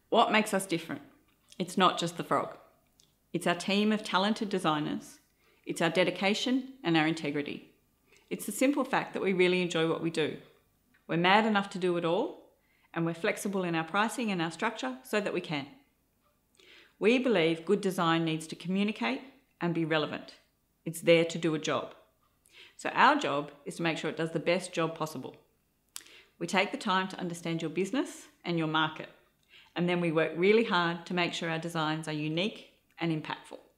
What makes us different? It's not just the frog. It's our team of talented designers. It's our dedication and our integrity. It's the simple fact that we really enjoy what we do. We're mad enough to do it all, and we're flexible in our pricing and our structure so that we can. We believe good design needs to communicate and be relevant. It's there to do a job. So our job is to make sure it does the best job possible. We take the time to understand your business and your market, and then we work really hard to make sure our designs are unique and impactful.